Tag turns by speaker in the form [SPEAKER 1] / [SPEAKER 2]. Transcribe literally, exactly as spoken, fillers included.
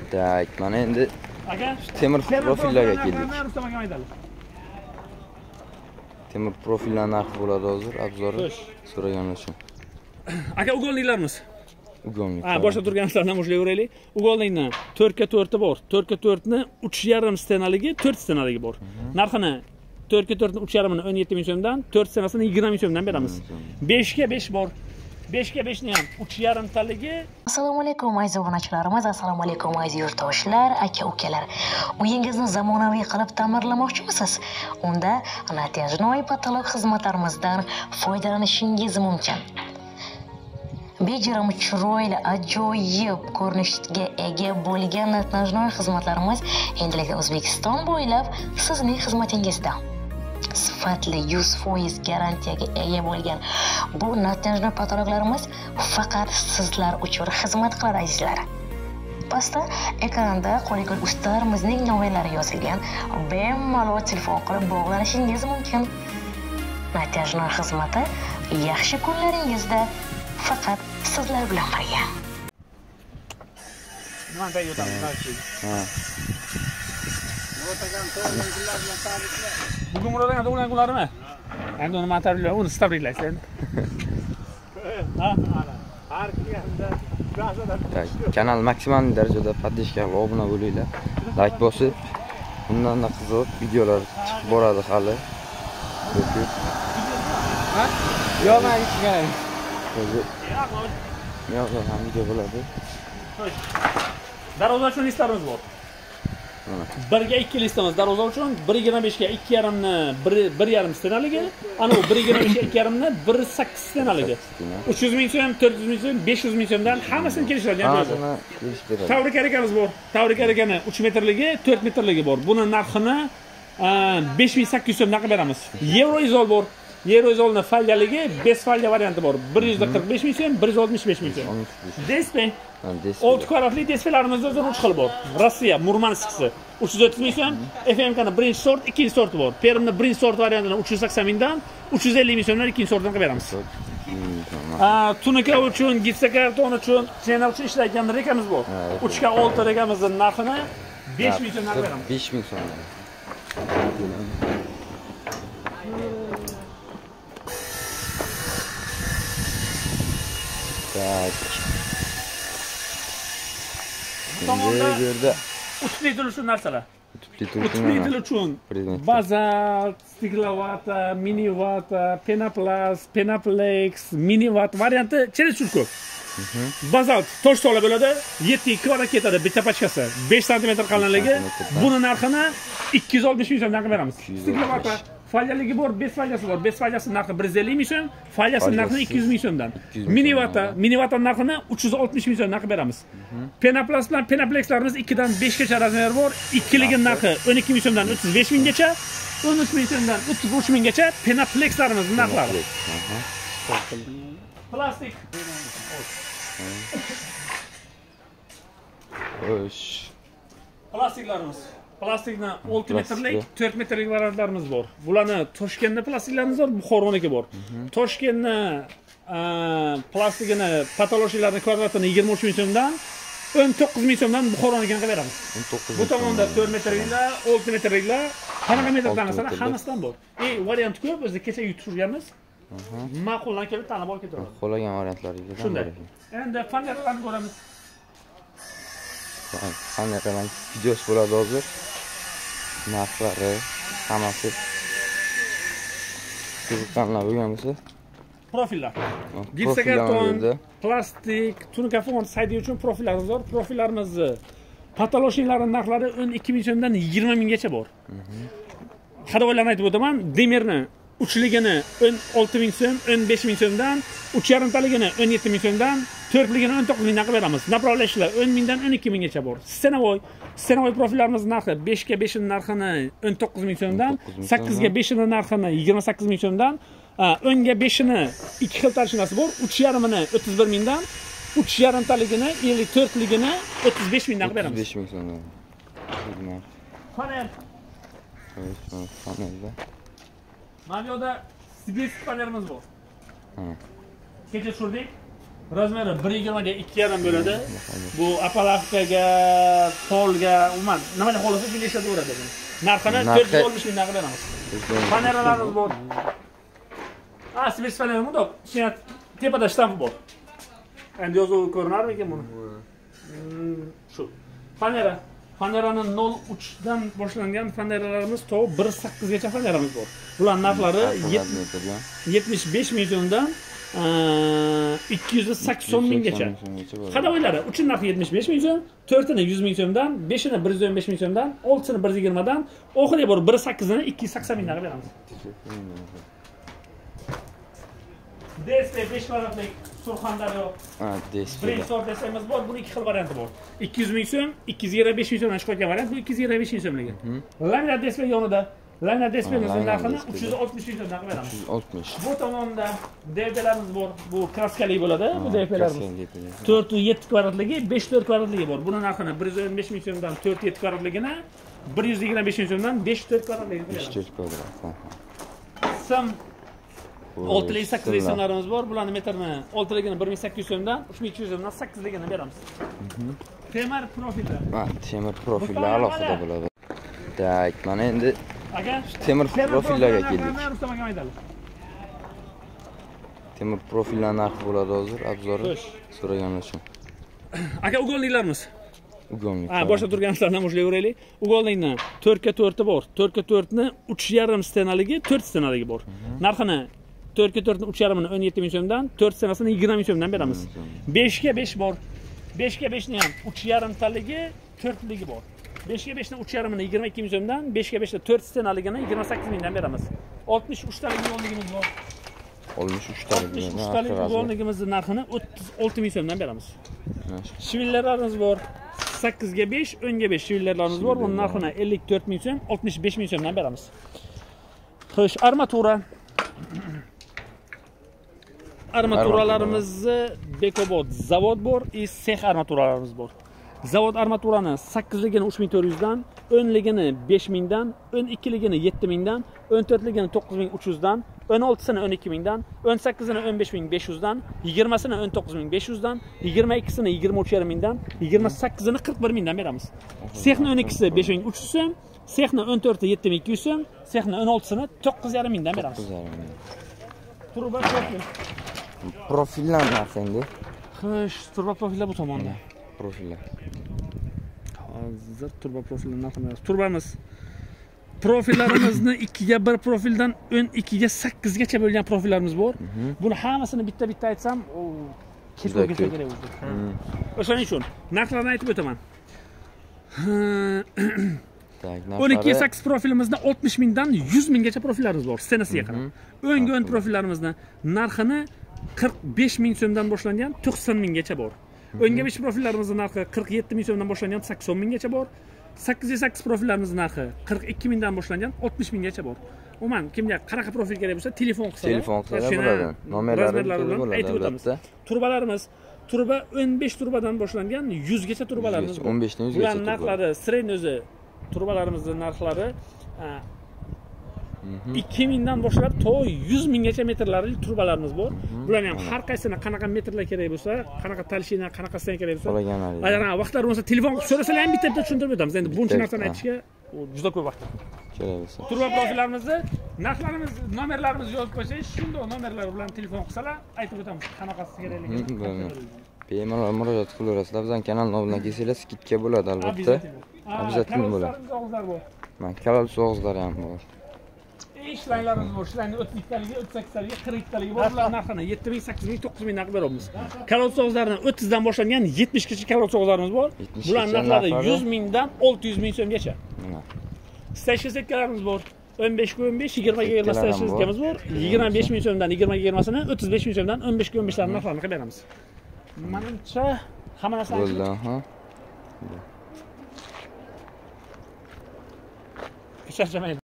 [SPEAKER 1] Tak, mana endi
[SPEAKER 2] aka
[SPEAKER 1] temir profillarga keldik.
[SPEAKER 2] Rustam aka aytadi.
[SPEAKER 1] Temir profillar narxi bo'ladi hozir, obzori so'raganlar uchun.
[SPEAKER 2] Aka ugonliklarimiz.
[SPEAKER 1] Ugonlik.
[SPEAKER 2] Ha, boshqa turganlardan boshlayveraylik. Ugonlikni to'rt ga to'rt bor. to'rt ga to'rt ni uch yarim stenaligi, to'rt stenaligi bor. Narxini to'rt ga to'rt ni uch yarim ni o'n yetti ming so'mdan, to'rt stenasini yigirma ming so'mdan beramiz. besh ga besh bor. besh ga besh ni ham uch yarim taligi.
[SPEAKER 3] Assalomu alaykum aziz obunachilarimiz, assalomu alaykum aziz yurtdoshlar, aka-ukalar. Uyingizni zamonaviy qilib ta'mirlamoqchimisiz? Unda natijnoy patolog xizmatlarimizdan foydalanishingiz mumkin. Bejirim chiroyli, ajoyib ko'rinishga ega bo'lgan natijnoy xizmatlarimiz endilikda O'zbekiston bo'ylab sizning xizmatingizda. Sifatli yuz foiz garantiyaga ega bo'lgan bu natijnoy patologlarimiz faqat sizlar uchun xizmat qiladi azizlar. Pastda ekranda qo'liga ustalarimizning nomlari yozilgan bemalol telefon qilib bog'lanishingiz mumkin. Natijnoy xizmati yaxshi kunlaringizda faqat sizlar bilan birga.
[SPEAKER 2] Nima deyotamiz?
[SPEAKER 1] Ha.
[SPEAKER 2] Bugun Murodjon tug'ilgan kunlarimi? Endi uni materiallar, uni tabriklaysiz endi. Ha, har kimda
[SPEAKER 1] Tak, kanal maksimal darajada podpishka qilib obuna bo'linglar. Like bosib, bundan da qiziq videolar chiqib boradi hali.
[SPEAKER 2] Ha? Yo'q, men ichgan.
[SPEAKER 1] O'zi yo'q, ham video bo'ladi.
[SPEAKER 2] Darvoza uchun listlarimiz bor. bir ga ikki listamiz darvoza uchun, bir yigirma besh ga ikki yarim ni bir yarim stenaligi, ana u bir yigirma besh ga ikki yarim ni bir sakkiz stenaligi. uch yuz ming so'm, to'rt yuz ming so'm, besh yuz ming so'mdan hammasini kelishadigan joyi bor. Tavrik arakamiz bor. Tavrik arakani uch metrligi, to'rt metrligi bor. Buni narxini besh ming sakkiz yuz so'mdan qilib beramiz. Euroizol bor. Euroizolni falyaligi besh falya varianti bor. bir yuz qirq besh ming so'm, bir yuz oltmish besh ming so'm. Display. olti kvadratli displeylarimizda o'zini uch xil bor. Rossiya, Murmanskisi uch yuz o'ttiz ming so'm, F M K'ni birinchi sort, ikkinchi sorti bor. Permni birinchi sort variantini uch yuz sakson mingdan, uch yuz ellik ming so'mdan ikkinchi sortdan qilib beramiz. Ha, tunika uchun, gipsokarton uchun, chena uchun ishlaydigan rekamiz bor. uch ga olti rekamizning narxini besh ming so'mdan qilib beramiz.
[SPEAKER 1] besh ming so'm. Tak. Endi yerda
[SPEAKER 2] utli til uchun narsalar.
[SPEAKER 1] Utli
[SPEAKER 2] til uchun bazalt, stiklovata, minivata, penoplast, penoplex, minivat varianti chelish ko'p. Bazalt tosh sola bo'ladi, yetti kvadrat ketadi bitta pachkasi, besh santimetr qalinligi. Buni narxini ikki yuz oltmish ming so'mdan qilib beramiz. Stiklovata falyaligi bor, besh falyasi bor. besh falyasi narxi bir yuz ellik ming so'm, falyasi narxi ikki yuz ming so'mdan. Minivata, minivata narxini uch yuz oltmish ming so'mdan qilib beramiz. Penoplast bilan penoplexlarimiz ikki dan besh gacha razmer bor. Ikkiligi narxi o'n ikki ming so'mdan o'ttiz besh minggacha, o'n uch ming so'mdan o'ttiz uch minggacha penoplexlarimiz narxlari. Plastik.
[SPEAKER 1] Xo'sh.
[SPEAKER 2] Plastiklarimiz. Plastikni olti metrlik, to'rt metrlik variantlarimiz bor. Bularni Toshkentda plastiklarimiz bor, Buxoroniki bor. Toshkentni plastigini, patologlarning kvadratini yigirma uch ming so'mdan, o'n to'qqiz ming so'mdan Buxoronikini qilib beramiz. Bu tomonda to'rt metrliklar, olti metrliklar, qanaqa metr tanlasalar hammasidan bor. Ey, variant ko'p, biz kecha yuturganmiz. Ma'quldan kelib tanlab olib ketaveramiz.
[SPEAKER 1] Qolagan variantlariga.
[SPEAKER 2] Shunday. Endi fanlarni ko'ramiz.
[SPEAKER 1] Fanlarning videosi bo'ladi hozir. Narxlari hammasi qiziqqanlar bo'lgan bo'lsa,
[SPEAKER 2] profillar. Gipsokarton, plastik, tunikafon saydi uchun profillarimiz bor. Profillarimizni patologlarning narxlari o'n ikki ming so'mdan yigirma minggacha bor. Xadovoylarni aytib o'taman, demirni uchligini o'n olti ming so'm, o'n besh ming so'mdan, uch yarim taligini o'n yetti ming so'mdan, to'rtligini o'n to'qqiz mingdan qilib beramiz. Направляющlar o'n mingdan o'n ikki minggacha bor. Stenovoy, stenovoy profillarimiz narxi besh ga besh ning narxini o'n to'qqiz ming so'mdan, sakkiz ga besh ning narxini yigirma sakkiz ming so'mdan, o'n ga besh ni ikki xil tarshinasi bor, uch yarim ni o'ttiz bir mingdan, uch yarim taligini, ellik to'rtligini o'ttiz besh mingdan qilib beramiz.
[SPEAKER 1] o'ttiz besh ming so'mdan.
[SPEAKER 2] Panel.
[SPEAKER 1] Panelda.
[SPEAKER 2] Mana bu yerda sibirsk panelimiz bor. Kecha tushirdik. Razmeri bir yigirma ga ikki yarim bo'ladi. Bu apalavkaga, polga, umuman nimaga xohlasa shunday ishlataveradi buni. Narxini to'rt yuz oltmish mingdan beramiz. Paneralarimiz bor. Ah, sibir panera bundoq. Ichida tepada shtampi bor. Endi yozuv ko'rinarmi ekan buni? Shu. Panera. Paneraning nol uch dan boshlangan paneralarimiz to bir sakkiz gacha paneramiz bor. Bular narxlari yetmish besh ming so'mdan ikki yuz sakson minggacha. Qada o'ylari, uchun narxi yetmish besh ming so'm, to'rtini yuz ming so'mdan, beshini bir yuz o'n besh ming so'mdan, oltisini bir yuz yigirma dan, oxiriga bor bir sakkizini ikki yuz sakson mingdan beramiz. D S P besh kvadratlik Surxondaryo. Ha, D S P. Birinchi sort desamiz bor, buning ikki xil varianti bor. ikki yuz ming so'm, ikki yuz yigirma besh ming so'mdan chiqayotgan variant, bu ikki yuz yigirma besh ming so'mligi. Lanyard D S P yonida Lanyard D S P'ning narxini uch yuz oltmish ming so'mdan beramiz. uch yuz oltmish. Bu tomonda D V P'larimiz bor. Bu kraskali bo'ladi, bu D V P'larimiz. to'rt yuz yetti kvadratligi, besh to'rt kvadratligi bor. Buning narxini bir yuz o'n besh ming so'mdan to'rt yetti kvadratligini bir yuz yigirma besh ming so'mdan besh to'rt kvadratligini beramiz. besh to'rt kvadrat. Sim olti sakkiz ming so'mlarimiz bor. Bularning metrini oltiligini bir ming sakkiz yuz so'mdan, uch ming ikki yuz so'mdan sakkizligini beramiz. Temir profillar. Ha, temir profillar alohida bo'ladi. Tak, mana endi aka temir profillarga keldik. Temir profillar narxi bo'ladi hozir, obzori so'raganlar uchun. Aka ugonliklarimiz. Ugonlik. Ha, boshqa turganlardan boshlayveraylik. Ugonlikni to'rt ga to'rt bor. to'rt ga to'rt ni uch yarim stenaligi, to'rt stenaligi bor. Narxini to'rt ga to'rt ni uch yarim ni o'n yetti ming so'mdan, to'rt stenasini yigirma ming so'mdan beramiz. besh ga besh bor. besh ga besh ni ham uch yarim taligi, to'rt ligi bor. besh ga besh ni uch yarim ni yigirma ikki ming so'mdan, besh ga besh ni to'rt stenaligini yigirma sakkiz mingdan beramiz. oltmish uch talik yo'lligimiz bor. oltmish uch talik yo'lligimizning narxini o'ttiz olti ming so'mdan beramiz. Shivillarimiz bor. sakkiz ga besh, o'n ga besh shivillarimiz bor. Buning narxini ellik to'rt ming so'm, oltmish besh ming so'mdan beramiz. Xo'sh, armatura. Armaturalarimizni Bekobod zavod bor, и sex armaturalarimiz bor. Zavod armaturani sakkizligini uch ming to'rt yuz dan, o'nligini besh ming dan, o'n ikkiligini yetti ming dan, o'n to'rtligini to'qqiz ming uch yuz dan, o'n oltisini o'n ikki ming dan, o'n sakkizini o'n besh ming besh yuz dan, yigirmasini o'n to'qqiz ming besh yuz dan, yigirma ikkisini yigirma uch yarim ming dan, yigirma sakkizini qirq bir ming dan beramiz. Sexni o'n ikkisi besh ming uch yuz so'm, sexni o'n to'rti yetti ming ikki yuz so'm, sexni o'n oltisini to'qqiz yarim ming dan beramiz. Turba profil. Profillar narxi endi. Xo'sh, turba profillar bu tomonda. Profillar. Hozir turba profillar narxini. Turbamiz. Profillarimizni ikki ga bir profildan o'n ikki ga sakkiz gacha bo'lgan profillarimiz bor. Buni hammasini bitta-bitta aytsam, o ketib kerak o'zi. O'shaning uchun narxlarni aytib o'taman. o'n ikki ga sakkiz profilimizni oltmish mingdan yuz minggacha profillarimiz bor, stenasiga qarab. O'nga o'n profillarimizni narxini qirq besh ming so'mdan boshlangan to'qson minggacha bor. o'nga besh profillarimizni narxi qirq yetti ming so'mdan boshlangan sakson minggacha bor. sakkiz ga sakkiz profillarimizni narxi qirq ikki mingdan boshlangan oltmish minggacha bor. Umuman kimga qanaqa profil kerak bo'lsa, telefon qilsa, telefon qilsa bo'ladi. Nomerlari bilan aytib o'tamiz. Turbalarimiz turba o'n besh turbadan boshlangan yuz gacha turbalarimiz bor. o'n besh dan yuz gacha. Ular narxlari sredniy o'zi turbalarimizning narxlari ikki mingdan boshlab to yuz minggacha metrlarli turbalarimiz bor. Bularni ham har qaysini qanaqa metrlar kerak bo'lsa, qanaqa talshina, qanaqa sten kerak bo'lsa, agar vaqtlar bo'lsa telefon qilib so'rasalar ham bitta-bitta tushuntirib o'tamiz. Endi buncha narsani aytishga juda ko'p vaqt kerak bo'lsa. Turba profillarimizni, narxlarimiz, nomerlarimizni yozib qo'ysangiz, shunday nomerlar bilan telefon qilsalar aytib o'tamiz qanaqasi kerakligini. Bemalol murojaat qilaverasizlar. Bizning kanal nomidan kelsanglar skidka bo'ladi albatta. Обязательно bo'ladi. Mana kalal so'g'izlar ham bor. Ishlaylarimiz bor. Ishlayning o'ttiz ikkitaligi, o'ttiz sakkiztaligi, qirq ikkitaligi bor. Bular narxini yetti ming, sakkiz ming, to'qqiz ming narx beramiz. Kalal so'g'izlarni o'ttiz dan boshlangan yetmish gacha kalal so'g'izlarimiz bor. Bular narxlari yuz mingdan olti yuz ming so'mgacha. Mana. Station setkalarimiz bor. o'n besh ga o'n besh, yigirma ga yigirma station setkamiz bor. yigirma besh ming so'mdan yigirma ga yigirmasini, o'ttiz besh ming so'mdan o'n besh ga o'n besh larni narxlarini qilib beramiz. Menimcha hamma narsa bo'ldi, ha. Charchamaydi.